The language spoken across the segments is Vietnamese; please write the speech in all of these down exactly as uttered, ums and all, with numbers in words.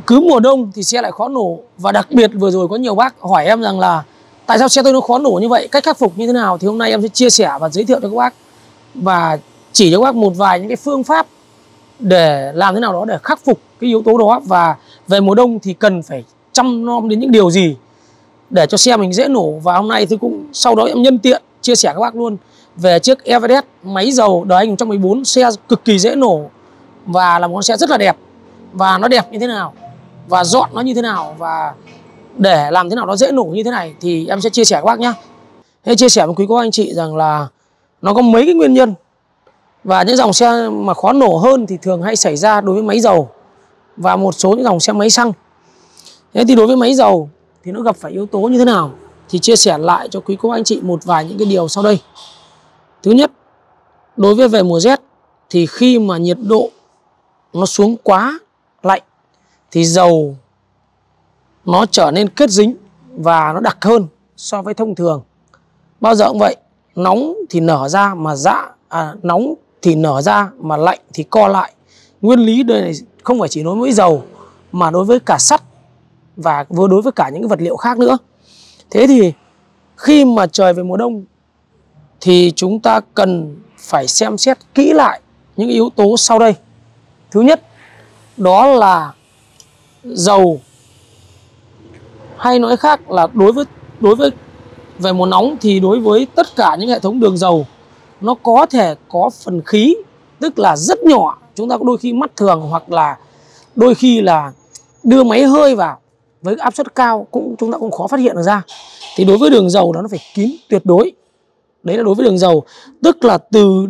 cứ mùa đông thì xe lại khó nổ. Và đặc biệt vừa rồi có nhiều bác hỏi em rằng là tại sao xe tôi nó khó nổ như vậy, cách khắc phục như thế nào, thì hôm nay em sẽ chia sẻ và giới thiệu cho các bác và chỉ cho các bác một vài những cái phương pháp để làm thế nào đó để khắc phục cái yếu tố đó. Và về mùa đông thì cần phải chăm nom đến những điều gì để cho xe mình dễ nổ. Và hôm nay tôi cũng sau đó em nhân tiện chia sẻ các bác luôn về chiếc Everest máy dầu đời hai nghìn không trăm mười bốn, xe cực kỳ dễ nổ và là một con xe rất là đẹp. Và nó đẹp như thế nào và dọn nó như thế nào và để làm thế nào nó dễ nổ như thế này thì em sẽ chia sẻ các bác nhé. Thế chia sẻ với quý cô anh chị rằng là nó có mấy cái nguyên nhân. Và những dòng xe mà khó nổ hơn thì thường hay xảy ra đối với máy dầu và một số những dòng xe máy xăng. Thế thì đối với máy dầu thì nó gặp phải yếu tố như thế nào thì chia sẻ lại cho quý cô anh chị một vài những cái điều sau đây. Thứ nhất, đối với về mùa rét thì khi mà nhiệt độ nó xuống quá lạnh thì dầu nó trở nên kết dính và nó đặc hơn so với thông thường. Bao giờ cũng vậy, nóng thì nở ra mà dạ à, nóng thì nở ra mà lạnh thì co lại. Nguyên lý đây này không phải chỉ đối với dầu mà đối với cả sắt và vừa đối với cả những cái vật liệu khác nữa. Thế thì khi mà trời về mùa đông thì chúng ta cần phải xem xét kỹ lại những yếu tố sau đây. Thứ nhất, đó là dầu, hay nói khác là đối với đối với về mùa nóng thì đối với tất cả những hệ thống đường dầu nó có thể có phần khí, tức là rất nhỏ, chúng ta có đôi khi mắt thường hoặc là đôi khi là đưa máy hơi vào với áp suất cao cũng chúng ta cũng khó phát hiện được ra. Thì đối với đường dầu đó nó phải kín tuyệt đối. Đấy là đối với đường dầu, tức là từ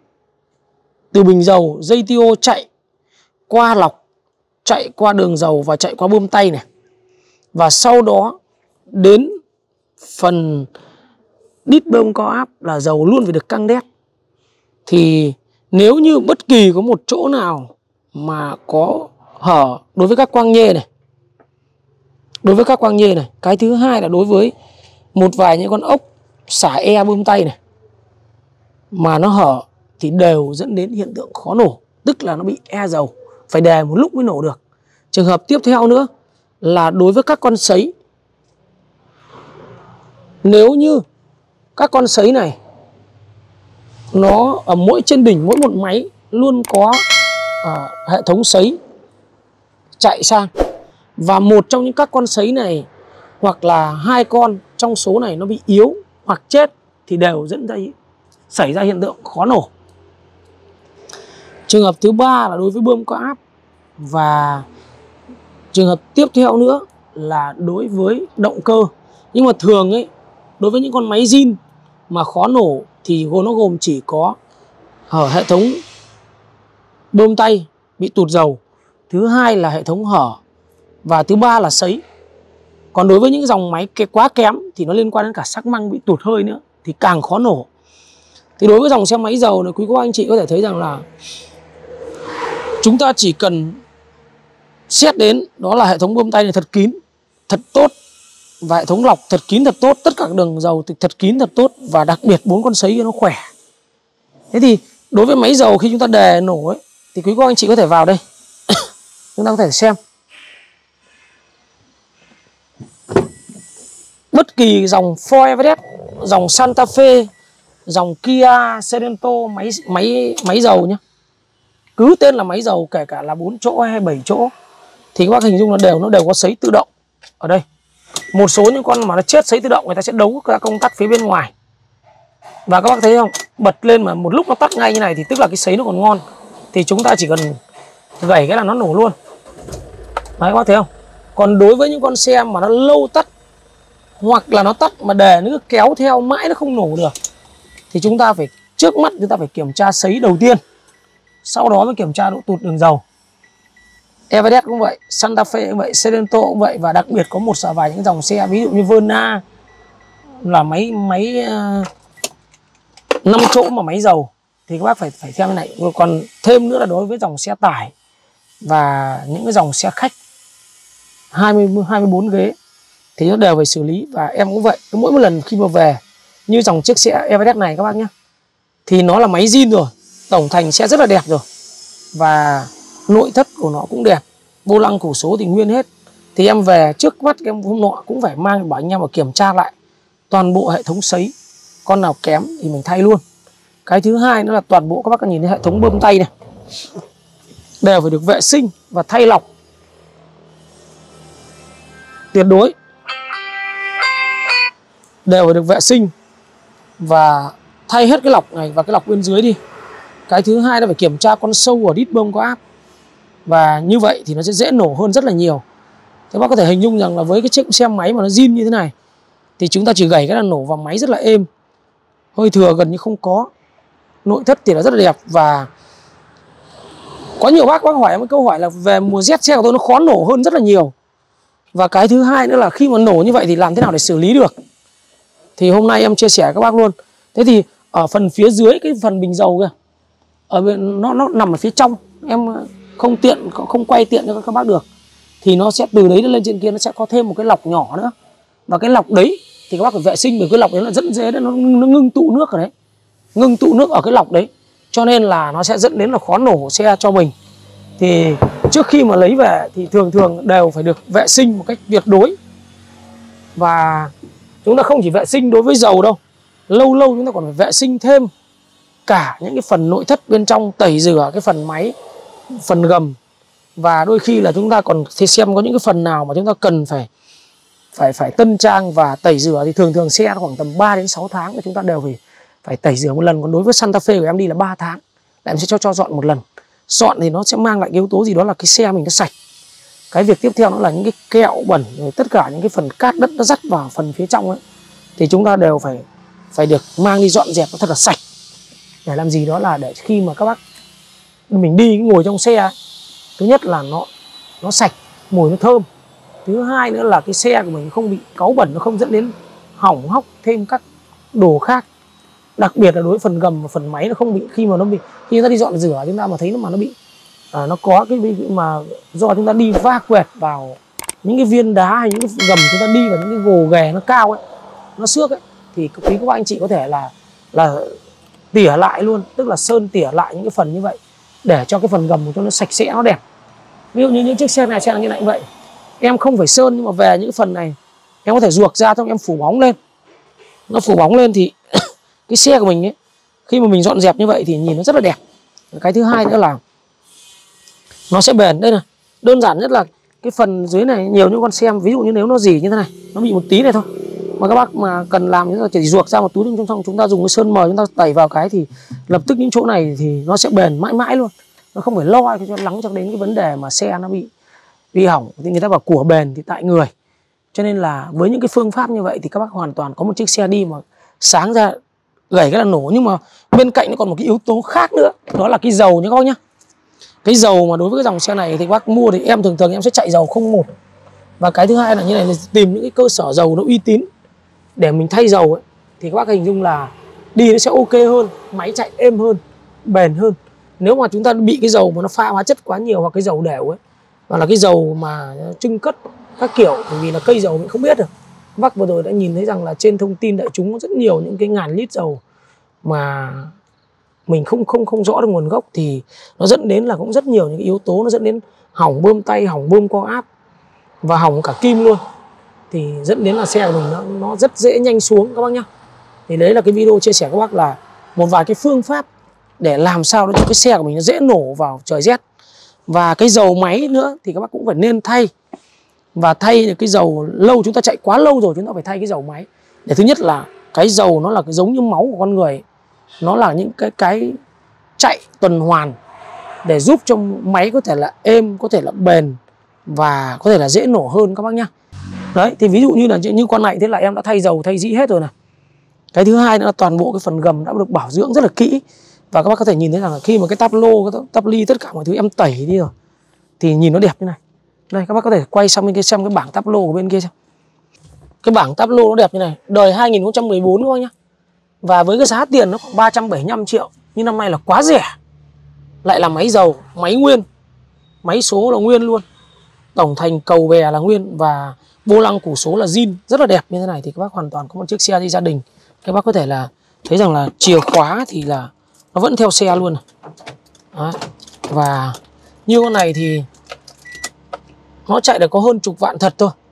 từ bình dầu, dây tiêu chạy qua lọc, chạy qua đường dầu và chạy qua bơm tay này. Và sau đó đến phần đít bơm cao áp là dầu luôn phải được căng đét. Thì nếu như bất kỳ có một chỗ nào mà có hở đối với các quang nhê này, đối với các quang nhê này, cái thứ hai là đối với một vài những con ốc xả e bơm tay này mà nó hở thì đều dẫn đến hiện tượng khó nổ, tức là nó bị e dầu, phải đề một lúc mới nổ được. Trường hợp tiếp theo nữa là đối với các con sấy. Nếu như các con sấy này nó ở mỗi trên đỉnh mỗi một máy luôn có à, hệ thống sấy chạy sang, và một trong những các con sấy này hoặc là hai con trong số này nó bị yếu hoặc chết thì đều dẫn ra xảy ra hiện tượng khó nổ. Trường hợp thứ ba là đối với bơm cao áp. Và trường hợp tiếp theo nữa là đối với động cơ. Nhưng mà thường ấy, đối với những con máy zin mà khó nổ thì nó gồm chỉ có hở hệ thống bơm tay bị tụt dầu, thứ hai là hệ thống hở, và thứ ba là sấy. Còn đối với những dòng máy quá kém thì nó liên quan đến cả xắc măng bị tụt hơi nữa thì càng khó nổ. Thì đối với dòng xe máy dầu này, quý cô anh chị có thể thấy rằng là chúng ta chỉ cần xét đến đó là hệ thống bơm tay này thật kín, thật tốt, và hệ thống lọc thật kín thật tốt, tất cả các đường dầu thì thật kín thật tốt, và đặc biệt bốn con sấy nó khỏe. Thế thì đối với máy dầu khi chúng ta đề nổ ấy, thì quý cô anh chị có thể vào đây chúng ta có thể xem bất kỳ dòng Ford Everest, dòng Santa Fe, dòng Kia Sorento máy máy máy dầu nhé, cứ tên là máy dầu, kể cả là bốn chỗ hay bảy chỗ thì các bác hình dung là đều nó đều có sấy tự động ở đây. Một số những con mà nó chết sấy tự động người ta sẽ đấu các công tắc phía bên ngoài, và các bác thấy không, bật lên mà một lúc nó tắt ngay như này thì tức là cái sấy nó còn ngon, thì chúng ta chỉ cần gẩy cái là nó nổ luôn. Đấy, các bác thấy không? Còn đối với những con xe mà nó lâu tắt hoặc là nó tắt mà để nó kéo theo mãi nó không nổ được thì chúng ta phải trước mắt chúng ta phải kiểm tra sấy đầu tiên, sau đó mới kiểm tra độ tụt đường dầu. Everest cũng vậy, Santa Fe cũng vậy, Sorento cũng vậy, và đặc biệt có một vài những dòng xe ví dụ như Verna là máy máy năm uh, chỗ mà máy dầu thì các bác phải phải theo cái này. Còn thêm nữa là đối với dòng xe tải và những cái dòng xe khách hai mươi hai mươi bốn ghế thì nó đều phải xử lý. Và em cũng vậy, mỗi một lần khi mà về như dòng chiếc xe Everest này các bác nhé, thì nó là máy zin rồi, tổng thành xe rất là đẹp rồi, và nội thất của nó cũng đẹp, vô lăng củ số thì nguyên hết. Thì em về trước mắt em hôm nọ cũng phải mang bảo anh em vào kiểm tra lại toàn bộ hệ thống sấy, con nào kém thì mình thay luôn. Cái thứ hai nữa là toàn bộ các bác nhìn thấy hệ thống bơm tay này đều phải được vệ sinh và thay lọc tuyệt đối, đều phải được vệ sinh và thay hết cái lọc này và cái lọc bên dưới đi. Cái thứ hai là phải kiểm tra con sâu ở đít bơm có áp, và như vậy thì nó sẽ dễ nổ hơn rất là nhiều. Các bác có thể hình dung rằng là với cái chiếc xe máy mà nó zin như thế này thì chúng ta chỉ gảy cái là nổ vào máy rất là êm, hơi thừa gần như không có, nội thất thì nó rất là đẹp. Và có nhiều bác bác hỏi em câu hỏi là về mùa rét xe của tôi nó khó nổ hơn rất là nhiều. Và cái thứ hai nữa là khi mà nổ như vậy thì làm thế nào để xử lý được, thì hôm nay em chia sẻ các bác luôn. Thế thì ở phần phía dưới cái phần bình dầu kìa, ở bên nó nó nằm ở phía trong, em không tiện không quay tiện cho các bác được, thì nó sẽ từ đấy lên trên kia nó sẽ có thêm một cái lọc nhỏ nữa. Và cái lọc đấy thì các bác phải vệ sinh, bởi cái lọc đấy là rất dễ đấy, nó, nó ngưng tụ nước ở đấy, ngưng tụ nước ở cái lọc đấy, cho nên là nó sẽ dẫn đến là khó nổ xe cho mình. Thì trước khi mà lấy về thì thường thường đều phải được vệ sinh một cách tuyệt đối. Và chúng ta không chỉ vệ sinh đối với dầu đâu, lâu lâu chúng ta còn phải vệ sinh thêm cả những cái phần nội thất bên trong, tẩy rửa cái phần máy, phần gầm. Và đôi khi là chúng ta còn thấy xem có những cái phần nào mà chúng ta cần phải phải phải tân trang và tẩy rửa, thì thường thường xe khoảng tầm ba đến sáu tháng thì chúng ta đều phải phải tẩy rửa một lần. Còn đối với Santa Fe của em đi là ba tháng là em sẽ cho cho dọn một lần. Dọn thì nó sẽ mang lại cái yếu tố gì đó là cái xe mình nó sạch. Cái việc tiếp theo nó là những cái kẹo bẩn, rồi tất cả những cái phần cát đất nó dắt vào phần phía trong ấy, thì chúng ta đều phải phải được mang đi dọn dẹp nó thật là sạch. Để làm gì đó là để khi mà các bác mình đi ngồi trong xe ấy, thứ nhất là nó nó sạch, mùi nó thơm. Thứ hai nữa là cái xe của mình không bị cáu bẩn, nó không dẫn đến hỏng hóc thêm các đồ khác. Đặc biệt là đối với phần gầm và phần máy nó không bị, khi mà nó bị khi chúng ta đi dọn rửa chúng ta mà thấy nó mà nó bị à, nó có cái mà do chúng ta đi va quẹt vào những cái viên đá hay những cái gầm chúng ta đi vào những cái gồ ghề nó cao ấy, nó xước ấy, thì quý các anh chị có thể là là tỉa lại luôn, tức là sơn tỉa lại những cái phần như vậy để cho cái phần gầm của cho nó sạch sẽ, nó đẹp. Ví dụ như những chiếc xe này xe là như này vậy, em không phải sơn, nhưng mà về những phần này em có thể ruộc ra xong em phủ bóng lên, nó phủ bóng lên thì cái xe của mình ấy, khi mà mình dọn dẹp như vậy thì nhìn nó rất là đẹp. Cái thứ hai nữa là nó sẽ bền. Đây này, đơn giản nhất là cái phần dưới này nhiều những con xe, ví dụ như nếu nó dỉ như thế này, nó bị một tí này thôi, mà các bác mà cần làm chúng ta chỉ ruộc ra một túi trong trong chúng ta dùng cái sơn mờ chúng ta tẩy vào cái thì lập tức những chỗ này thì nó sẽ bền mãi mãi luôn, nó không phải lo cho lắng cho đến cái vấn đề mà xe nó bị bị hỏng. Thì người ta bảo của bền thì tại người, cho nên là với những cái phương pháp như vậy thì các bác hoàn toàn có một chiếc xe đi mà sáng ra gảy cái là nổ. Nhưng mà bên cạnh nó còn một cái yếu tố khác nữa, đó là cái dầu nhé các bác nhá. Cái dầu mà đối với cái dòng xe này thì các bác mua thì em thường thường em sẽ chạy dầu không một. Và cái thứ hai là như này, là tìm những cái cơ sở dầu nó uy tín để mình thay dầu ấy, thì các bác hình dung là đi nó sẽ ok hơn, máy chạy êm hơn, bền hơn. Nếu mà chúng ta bị cái dầu mà nó pha hóa chất quá nhiều, hoặc cái dầu đều ấy, hoặc là cái dầu mà trưng cất các kiểu, bởi vì là cây dầu mình không biết được. Các bác vừa rồi đã nhìn thấy rằng là trên thông tin đại chúng có rất nhiều những cái ngàn lít dầu mà mình không không không rõ được nguồn gốc, thì nó dẫn đến là cũng rất nhiều những yếu tố, nó dẫn đến hỏng bơm tay, hỏng bơm co áp và hỏng cả kim luôn, thì dẫn đến là xe của mình nó, nó rất dễ nhanh xuống các bác nhá. Thì đấy là cái video chia sẻ các bác là một vài cái phương pháp để làm sao để cho cái xe của mình nó dễ nổ vào trời rét. Và cái dầu máy nữa thì các bác cũng phải nên thay, và thay được cái dầu lâu, chúng ta chạy quá lâu rồi chúng ta phải thay cái dầu máy. Để thứ nhất là cái dầu nó là cái giống như máu của con người, nó là những cái cái chạy tuần hoàn để giúp cho máy có thể là êm, có thể là bền và có thể là dễ nổ hơn các bác nhá. Đấy, thì ví dụ như là như con này thế là em đã thay dầu, thay dĩ hết rồi này. Cái thứ hai nữa là toàn bộ cái phần gầm đã được bảo dưỡng rất là kỹ. Và các bác có thể nhìn thấy rằng là khi mà cái táp lô, cái táp ly, tất cả mọi thứ em tẩy đi rồi thì nhìn nó đẹp như này. Đây, các bác có thể quay sang bên kia xem cái bảng táp lô của bên kia xem. Cái bảng táp lô nó đẹp như này, đời hai nghìn không trăm mười bốn các bác nhá. Và với cái giá tiền nó khoảng ba trăm bảy mươi lăm triệu, nhưng năm nay là quá rẻ. Lại là máy dầu, máy nguyên, máy số là nguyên luôn, tổng thành cầu bè là nguyên, và vô lăng củ số là zin, rất là đẹp như thế này. Thì các bác hoàn toàn có một chiếc xe đi gia đình. Các bác có thể là thấy rằng là chìa khóa thì là nó vẫn theo xe luôn. Đó. Và như con này thì nó chạy được có hơn chục vạn thật thôi.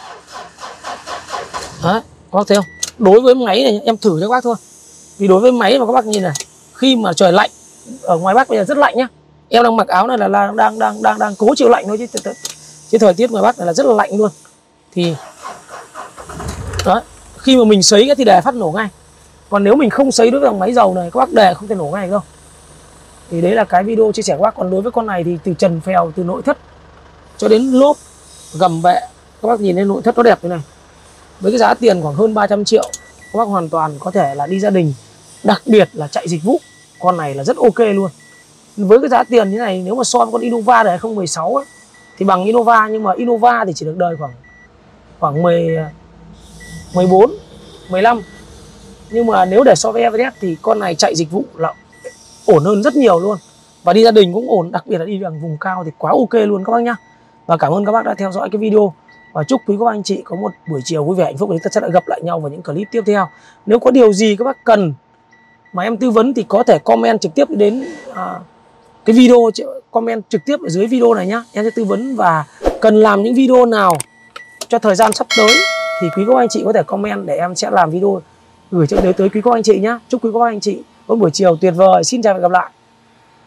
Đấy, các bác thấy không? Đối với máy này em thử cho các bác thôi. Vì đối với máy mà các bác nhìn này, khi mà trời lạnh, ở ngoài Bắc bây giờ rất lạnh nhá. Em đang mặc áo này là, là đang đang đang đang cố chịu lạnh thôi chứ chứ thời tiết ngoài Bắc này là rất là lạnh luôn. Thì đó, khi mà mình sấy cái thì đề phát nổ ngay. Còn nếu mình không sấy đối với dòng máy dầu này, các bác đề không thể nổ ngay đâu. Thì đấy là cái video chia sẻ các bác. Còn đối với con này thì từ trần phèo, từ nội thất cho đến lốp, gầm bệ, các bác nhìn thấy nội thất nó đẹp như này. Với cái giá tiền khoảng hơn ba trăm triệu, các bác hoàn toàn có thể là đi gia đình. Đặc biệt là chạy dịch vụ, con này là rất ok luôn. Với cái giá tiền như này, nếu mà so với con Innova đời hai không một sáu ấy, thì bằng Innova. Nhưng mà Innova thì chỉ được đời khoảng khoảng mười, mười bốn, mười lăm. Nhưng mà nếu để so với Everest thì con này chạy dịch vụ là ổn hơn rất nhiều luôn. Và đi gia đình cũng ổn, đặc biệt là đi bằng vùng cao thì quá ok luôn các bác nhá. Và cảm ơn các bác đã theo dõi cái video. Và chúc quý các bác anh chị có một buổi chiều vui vẻ hạnh phúc. Chúng ta sẽ lại gặp lại nhau vào những clip tiếp theo. Nếu có điều gì các bác cần mà em tư vấn thì có thể comment trực tiếp đến à, cái video, comment trực tiếp ở dưới video này nhá. Em sẽ tư vấn, và cần làm những video nào cho thời gian sắp tới thì quý các anh chị có thể comment để em sẽ làm video gửi cho tới tới quý các anh chị nhá. Chúc quý các anh chị có buổi chiều tuyệt vời. Xin chào và gặp lại.